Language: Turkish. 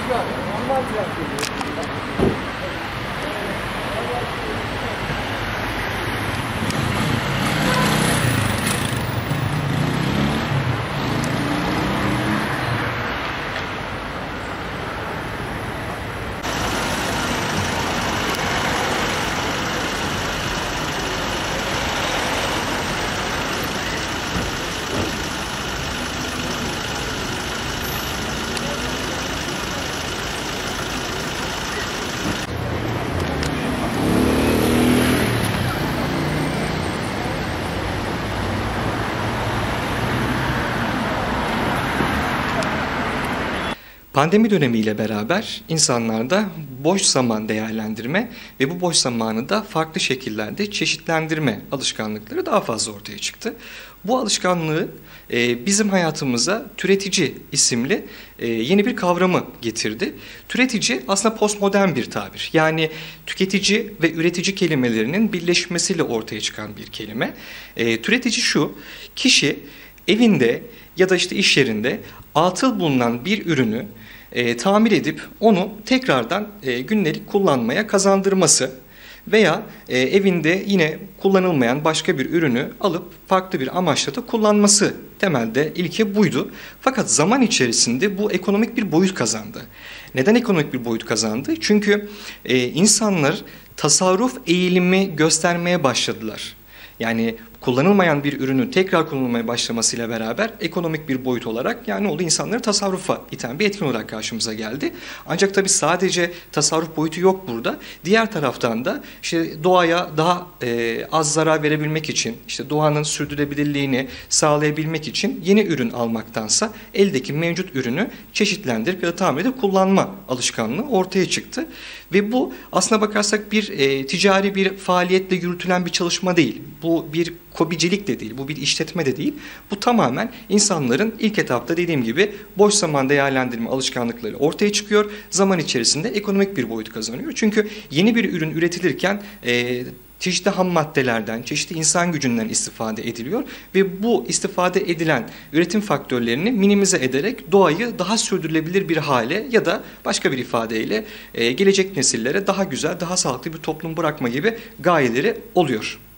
Pandemi dönemiyle beraber insanlarda boş zaman değerlendirme ve bu boş zamanı da farklı şekillerde çeşitlendirme alışkanlıkları daha fazla ortaya çıktı. Bu alışkanlığı bizim hayatımıza türetici isimli yeni bir kavramı getirdi. Türetici aslında postmodern bir tabir. Yani tüketici ve üretici kelimelerinin birleşmesiyle ortaya çıkan bir kelime. Türetici şu: kişi evinde ya da işte iş yerinde atıl bulunan bir ürünü tamir edip onu tekrardan gündelik kullanmaya kazandırması veya evinde yine kullanılmayan başka bir ürünü alıp farklı bir amaçla da kullanması, temelde ilke buydu. Fakat zaman içerisinde bu ekonomik bir boyut kazandı. Neden ekonomik bir boyut kazandı? Çünkü insanlar tasarruf eğilimi göstermeye başladılar. Yani kullanılmayan bir ürünü tekrar kullanılmaya başlamasıyla beraber ekonomik bir boyut olarak, yani oldu, insanları tasarrufa iten bir etkin olarak karşımıza geldi. Ancak tabii sadece tasarruf boyutu yok burada. Diğer taraftan da işte doğaya daha az zarar verebilmek için, işte doğanın sürdürülebilirliğini sağlayabilmek için yeni ürün almaktansa eldeki mevcut ürünü çeşitlendirip ya da tamir edip kullanma alışkanlığı ortaya çıktı. Ve bu aslına bakarsak bir ticari bir faaliyetle yürütülen bir çalışma değil. Bu bir kobicilik de değil, bu bir işletme de değil. Bu tamamen insanların ilk etapta dediğim gibi boş zaman değerlendirme alışkanlıkları ortaya çıkıyor. Zaman içerisinde ekonomik bir boyut kazanıyor. Çünkü yeni bir ürün üretilirken çeşitli ham maddelerden, çeşitli insan gücünden istifade ediliyor ve bu istifade edilen üretim faktörlerini minimize ederek doğayı daha sürdürülebilir bir hale ya da başka bir ifadeyle gelecek nesillere daha güzel, daha sağlıklı bir toplum bırakma gibi gayeleri oluyor.